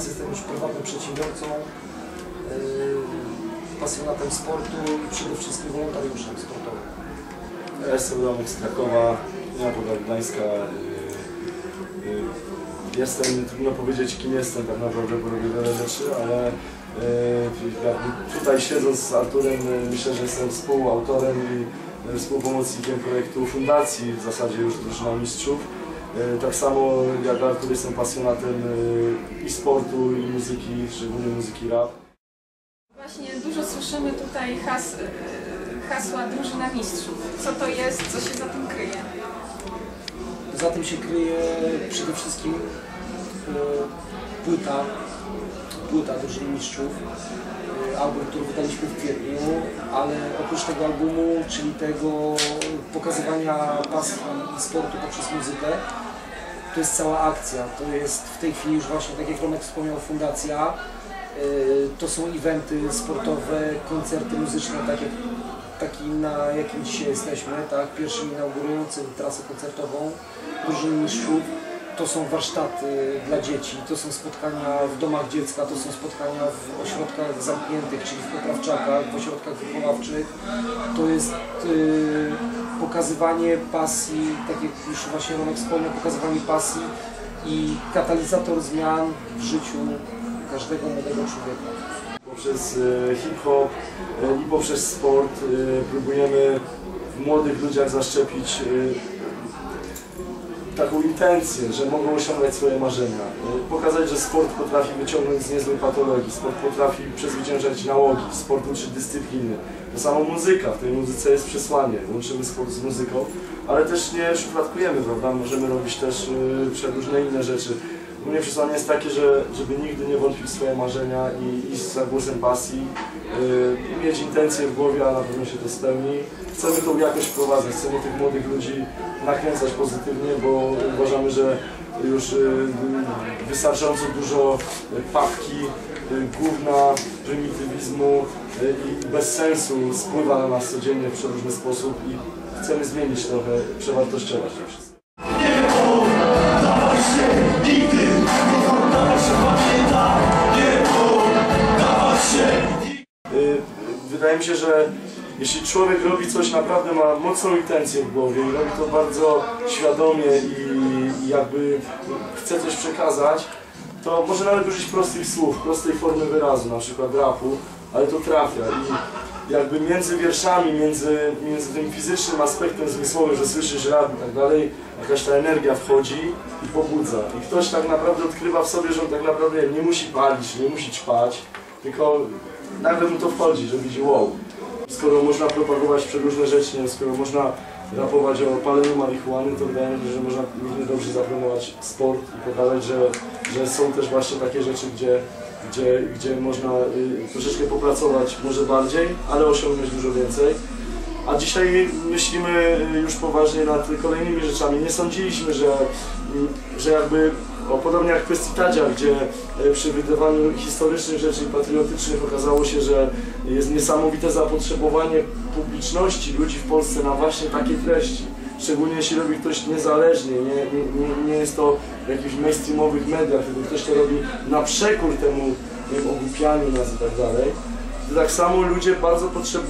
teraz jestem już prywatnym przedsiębiorcą, pasjonatem sportu i przede wszystkim wolontariuszem sportowym. Ja jestem Romek z Krakowa, ja pochodzę Gdańska. Jestem, trudno powiedzieć kim jestem, tak naprawdę, bo robię wiele rzeczy, ale tutaj siedząc z Arturem, myślę, że jestem współautorem i współpomocnikiem projektu fundacji, w zasadzie już Drużyna Mistrzów. Tak samo jak Artur, jestem pasjonatem i sportu, i muzyki, szczególnie muzyki rap. Właśnie dużo słyszymy tutaj hasła Drużyna Mistrzów. Co to jest, co się za tym kryje? Za tym się kryje przede wszystkim płyta Drużyny Mistrzów, album, który wydaliśmy w kwietniu, ale oprócz tego albumu, czyli tego pokazywania pasji sportu poprzez muzykę, to jest cała akcja, to jest w tej chwili już właśnie, tak jak Romek wspomniał, fundacja, to są eventy sportowe, koncerty muzyczne, taki na jakim dzisiaj jesteśmy, tak? Pierwszym inaugurującym trasę koncertową Drużyny Mistrzów. To są warsztaty dla dzieci, to są spotkania w domach dziecka, to są spotkania w ośrodkach zamkniętych, czyli w poprawczakach, w ośrodkach wychowawczych. To jest pokazywanie pasji, tak jak już właśnie Romek wspomniał, pokazywanie pasji i katalizator zmian w życiu każdego młodego człowieka. Poprzez hip-hop i poprzez sport próbujemy w młodych ludziach zaszczepić taką intencję, że mogą osiągać swoje marzenia. Pokazać, że sport potrafi wyciągnąć z niezłej patologii, sport potrafi przezwyciężać nałogi, sport uczy dyscypliny. To samo muzyka, w tej muzyce jest przesłanie, łączymy sport z muzyką, ale też nie szufladkujemy, prawda? Możemy robić też przeróżne inne rzeczy. U mnie przesłanie jest takie, żeby nigdy nie wątpić w swoje marzenia i iść za głosem pasji, mieć intencje w głowie, a na pewno się to spełni. Chcemy tą jakość wprowadzać, chcemy tych młodych ludzi nakręcać pozytywnie, bo uważamy, że już wystarczająco dużo papki, gówna, prymitywizmu i bez sensu spływa na nas codziennie w przeróżny sposób i chcemy zmienić trochę, przewartościować to wszystko. Wydaje mi się, że jeśli człowiek robi coś, naprawdę ma mocną intencję w głowie i robi to bardzo świadomie i jakby chce coś przekazać, to może nawet użyć prostych słów, prostej formy wyrazu, na przykład rapu, ale to trafia i jakby między wierszami, między tym fizycznym aspektem zmysłowym, że słyszysz rap i tak dalej, jakaś ta energia wchodzi i pobudza. I ktoś tak naprawdę odkrywa w sobie, że on tak naprawdę nie musi palić, nie musi ćpać, tylko nagle mu to wchodzi, że widzi wow. Skoro można propagować przeróżne rzeczy, skoro można rapować o paleniu marihuany, to wydaje mi się, że można równie dobrze zapromować sport i pokazać, że są też właśnie takie rzeczy, gdzie można troszeczkę popracować może bardziej, ale osiągnąć dużo więcej. A dzisiaj myślimy już poważnie nad kolejnymi rzeczami. Nie sądziliśmy, że jakby, podobnie jak w kwestii Tadzia, gdzie przy wydawaniu historycznych rzeczy i patriotycznych okazało się, że jest niesamowite zapotrzebowanie publiczności, ludzi w Polsce na właśnie takie treści. Szczególnie jeśli robi ktoś niezależnie, nie jest to w jakichś mainstreamowych mediach, tylko ktoś to robi na przekór temu ogłupianiu nas i tak dalej. Tak samo ludzie bardzo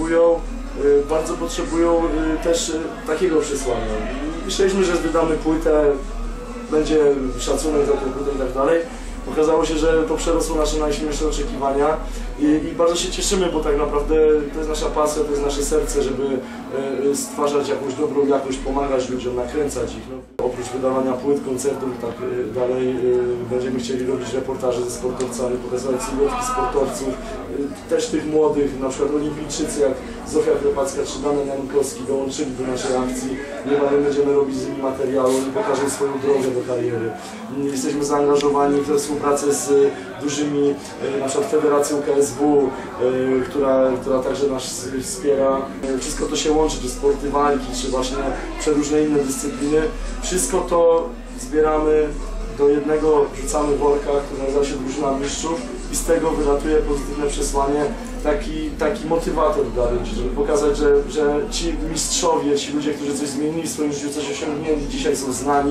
potrzebują też takiego przesłania. Myśleliśmy, że wydamy płytę, będzie szacunek za tę płytę i tak dalej. Okazało się, że to przerosło nasze najśmielsze oczekiwania i bardzo się cieszymy, bo tak naprawdę to jest nasza pasja, to jest nasze serce, żeby stwarzać jakąś dobrą jakość, pomagać ludziom, nakręcać ich. No, oprócz wydawania płyt, koncertów i tak dalej, będziemy chcieli robić reportaże ze sportowcami, pokazywać sylwetki sportowców, też tych młodych, na przykład olimpijczycy jak Zofia Klepacka czy Damian Janikowski dołączyli do naszej akcji. Niebawem będziemy robić z nimi materiały, oni pokażą swoją drogę do kariery. Jesteśmy zaangażowani we współpracę z dużymi, na przykład Federacją KSW, która także nas wspiera. Wszystko to się łączy, czy sporty walki, czy właśnie przeróżne inne dyscypliny. Wszystko to zbieramy do jednego, wrzucamy worka, który nazywa się Drużyna Mistrzów i z tego wylatuje pozytywne przesłanie, taki motywator dla ludzi, żeby pokazać, że ci mistrzowie, ci ludzie, którzy coś zmienili w swoim życiu, coś osiągnęli, dzisiaj są znani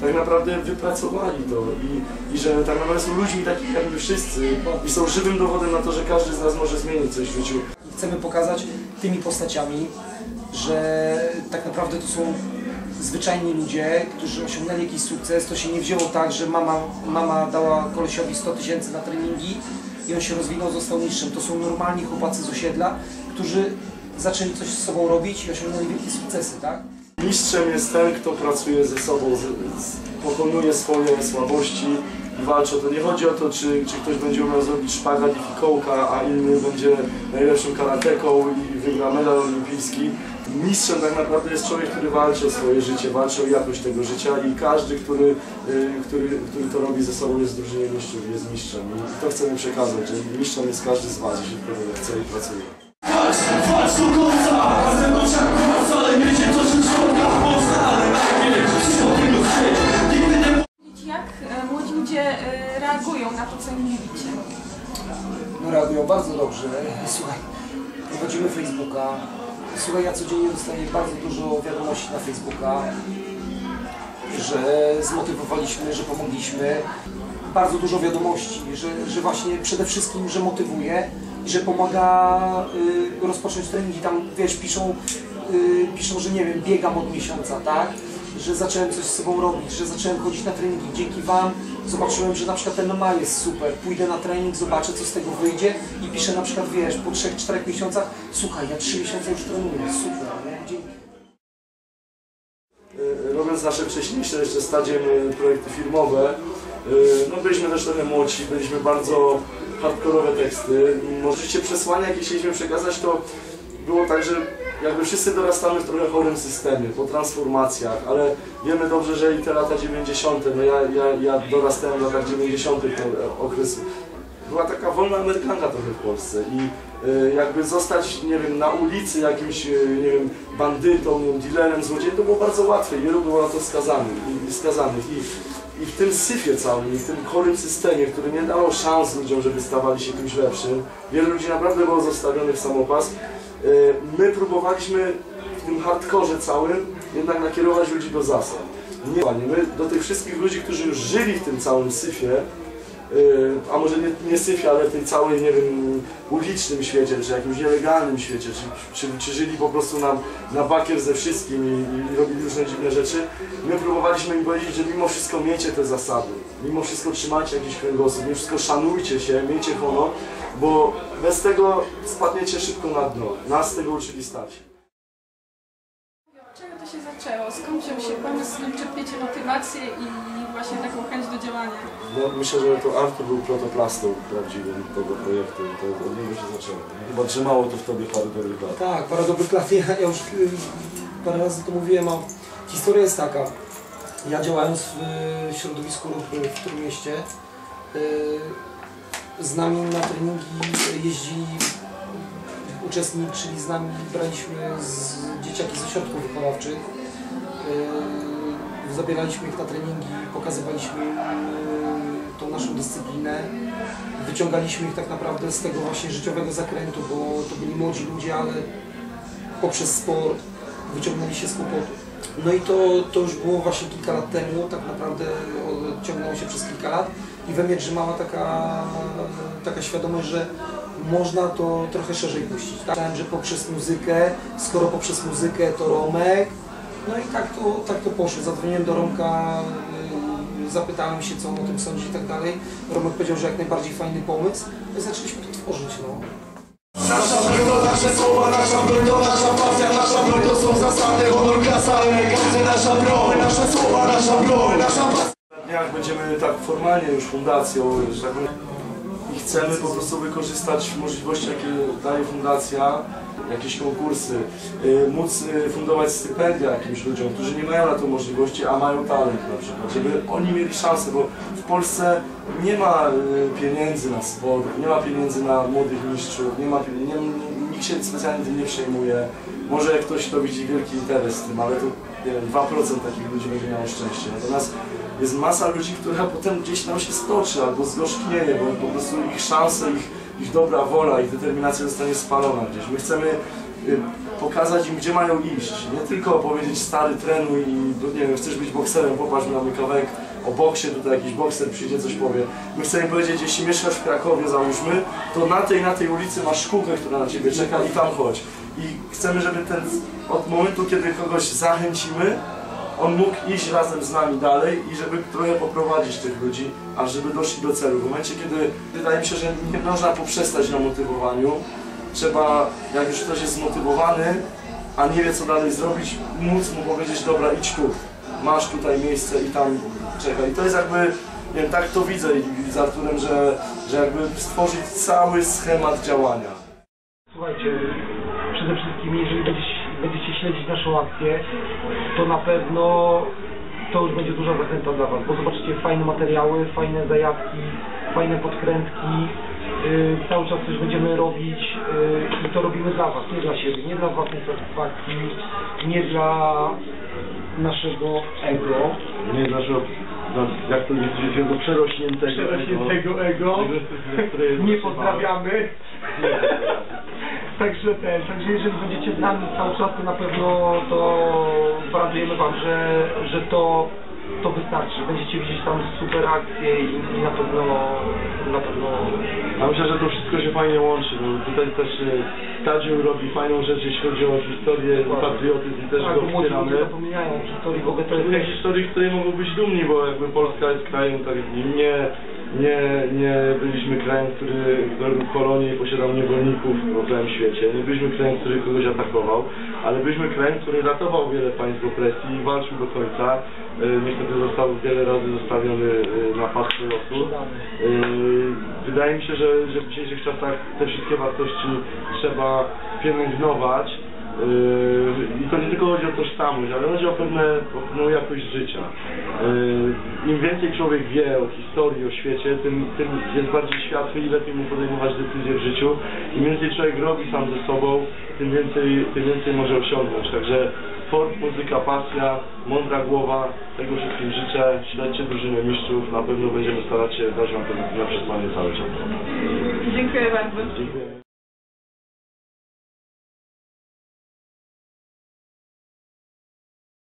tak naprawdę wypracowali to i że tak naprawdę są ludźmi takimi jak my wszyscy i są żywym dowodem na to, że każdy z nas może zmienić coś w życiu. Chcemy pokazać tymi postaciami, że tak naprawdę to są zwyczajni ludzie, którzy osiągnęli jakiś sukces. To się nie wzięło tak, że mama dała kolesiowi 100 000 na treningi i on się rozwinął, został mistrzem. To są normalni chłopacy z osiedla, którzy zaczęli coś z sobą robić i osiągnęli wielkie sukcesy, tak? Mistrzem jest ten, kto pracuje ze sobą, pokonuje swoje słabości i walczy o to. Nie chodzi o to, czy ktoś będzie umiał zrobić szpagat i fikołka, a inny będzie najlepszym karateką i wygra medal olimpijski. Mistrzem tak naprawdę jest człowiek, który walczy o swoje życie, walczy o jakość tego życia i każdy, który to robi ze sobą, jest w drużynie mistrzów, jest mistrzem. I to chcemy przekazać, że mistrzem jest każdy z was, jeśli tego chce i pracuje. Walcz do końca, razem do czarku, ale wiecie, to się szkoda, ale najpierw tego nigdy nie... Jak młodzi ludzie reagują na to, co im mówicie? No reagują bardzo dobrze. Słuchaj, prowadzimy Facebooka. Słuchaj, ja codziennie dostaję bardzo dużo wiadomości na Facebooka, że zmotywowaliśmy, że pomogliśmy. Bardzo dużo wiadomości, że właśnie przede wszystkim, że motywuje i że pomaga rozpocząć treningi. Tam, wiesz, piszą, że nie wiem, biegam od miesiąca, tak? Że zacząłem coś z sobą robić, że zacząłem chodzić na treningi. Dzięki wam zobaczyłem, że na przykład ten MMA jest super. Pójdę na trening, zobaczę, co z tego wyjdzie i piszę na przykład, wiesz, po 3-4 miesiącach, słuchaj, ja 3 miesiące już trenuję, super, nie? Dzięki. Robiąc nasze wcześniejsze jeszcze stadium projekty filmowe, no byliśmy też trochę młodsi, byliśmy bardzo hardkorowe teksty. Możecie przesłania, jakie chcieliśmy przekazać, to było tak, że jakby wszyscy dorastamy w trochę chorym systemie, po transformacjach, ale wiemy dobrze, że i te lata 90., no ja dorastałem w latach 90. tego okresu. Była taka wolna amerykanka trochę w Polsce i jakby zostać, nie wiem, na ulicy jakimś, nie wiem, bandytą, nie wiem, dealerem, złodziejem, to było bardzo łatwe i wielu było na to skazanych. I w tym syfie całym, i w tym chorym systemie, który nie dało szans ludziom, żeby stawali się kimś lepszym, wielu ludzi naprawdę było zostawionych w samopas. My próbowaliśmy w tym hardkorze całym jednak nakierować ludzi do zasad. My do tych wszystkich ludzi, którzy już żyli w tym całym syfie, a może nie syfie, ale w tej całej, nie wiem, ulicznym świecie, czy jakimś nielegalnym świecie, czy żyli po prostu na bakier ze wszystkim i robili różne dziwne rzeczy, my próbowaliśmy im powiedzieć, że mimo wszystko miejcie te zasady, mimo wszystko trzymajcie jakiś kręgosłup, mimo wszystko szanujcie się, miejcie honor, bo bez tego spadniecie szybko na dno. Nas tego uczyli starsi. Od czego to się zaczęło? Skąd wziął się pomysł, skąd czerpiecie motywację i właśnie taką chęć do działania? No, myślę, że to Artur był protoplastą prawdziwym tego projektu. To od niego się zaczęło. Chyba trzymało to w tobie parę dobrych lat. Tak, parę dobrych lat. Ja już parę razy to mówiłem, a historia jest taka. Ja działając w środowisku ruchu w Trójmieście, z nami na treningi jeździli, uczestniczyli z nami, braliśmy dzieciaki z ośrodków wychowawczych, zabieraliśmy ich na treningi, pokazywaliśmy im tą naszą dyscyplinę, wyciągaliśmy ich tak naprawdę z tego właśnie życiowego zakrętu, bo to byli młodzi ludzie, ale poprzez sport wyciągnęli się z kłopotu. No i to już było właśnie kilka lat temu, tak naprawdę ciągnęło się przez kilka lat i we mnie drzemała taka świadomość, że można to trochę szerzej puścić. Myślałem, że poprzez muzykę, skoro poprzez muzykę to Romek, no i tak to poszło. Zadzwoniłem do Romka, zapytałem się, co on o tym sądzi i tak dalej. Romek powiedział, że jak najbardziej fajny pomysł i zaczęliśmy to tworzyć. No. Nasza broń to nasze słowa, nasza broń to nasza pasja, nasza broń to są zasady, honor, klasa, elegancja, nasza broń, nasze słowa, nasza broń, nasza pasja. Na dniach będziemy tak formalnie już fundacją, że tak powiem, i chcemy po prostu wykorzystać możliwości, jakie daje fundacja, jakieś konkursy, móc fundować stypendia jakimś ludziom, którzy nie mają na to możliwości, a mają talent na przykład, żeby oni mieli szansę, bo w Polsce nie ma pieniędzy na sport, nie ma pieniędzy na młodych mistrzów, nikt się specjalnie tym nie przejmuje. Może ktoś to widzi wielki interes w tym, ale to nie wiem, 2% takich ludzi będzie miało szczęście. Natomiast jest masa ludzi, która potem gdzieś tam się stoczy albo zgorzknieje, bo po prostu ich szanse, ich dobra wola, ich determinacja zostanie spalona gdzieś. My chcemy pokazać im, gdzie mają iść. Nie tylko powiedzieć stary trenuj i nie wiem, chcesz być bokserem, popatrz, mamy kawałek o boksie, tutaj jakiś bokser przyjdzie, coś powie. My chcemy powiedzieć, jeśli mieszkasz w Krakowie, załóżmy, to na tej ulicy masz szkółkę, która na ciebie czeka i tam chodź. I chcemy, żeby od momentu, kiedy kogoś zachęcimy, on mógł iść razem z nami dalej i żeby trochę poprowadzić tych ludzi, aż żeby doszli do celu. W momencie, kiedy wydaje mi się, że nie można poprzestać na motywowaniu, trzeba, jak już ktoś jest zmotywowany, a nie wie co dalej zrobić, móc mu powiedzieć, dobra, idź tu, masz tutaj miejsce i tam czekaj. I to jest jakby, nie wiem, tak to widzę z Arturem, że jakby stworzyć cały schemat działania. Słuchajcie, przede wszystkim jeżeli będziecie śledzić naszą akcję, to na pewno to już będzie duża zachęta dla Was, bo zobaczycie fajne materiały, fajne zajawki, fajne podkrętki, cały czas coś będziemy robić i to robimy dla Was, nie dla siebie, nie dla własnej satysfakcji, nie dla naszego ego. Nie naszego, jak to jest, jego przerośniętego ego. Nie pozdrawiamy. Także jeżeli będziecie z nami cały czas, to na pewno gwarantujemy Wam, że to wystarczy. Będziecie widzieć tam super akcje i na pewno... Ja myślę, że to wszystko się fajnie łączy. No, tutaj też Stadium robi fajną rzecz, jeśli chodzi o historię, patriotyzm i też go wspieramy. Zapominają historii, w ogóle to jest historii, z której mogą być dumni, bo jakby Polska jest krajem, tak nie byliśmy krajem, który robił kolonie i posiadał niewolników po całym świecie. Nie byliśmy krajem, który kogoś atakował, ale byliśmy krajem, który ratował wiele państw z opresji i walczył do końca. Niestety został wiele razy zostawiony na pastwę losu. Wydaje mi się, że w dzisiejszych czasach te wszystkie wartości trzeba pielęgnować. I to nie tylko chodzi o tożsamość, ale chodzi o pewną jakość życia. Im więcej człowiek wie o historii, o świecie, tym jest bardziej światły i lepiej mu podejmować decyzje w życiu. Im więcej człowiek robi sam ze sobą, tym więcej może osiągnąć. Także sport, muzyka, pasja, mądra głowa, tego wszystkim życzę. Śledźcie drużynę mistrzów, na pewno będziemy starać się dać wam to na przesłanie cały czas. Dziękuję bardzo. Dziękuję.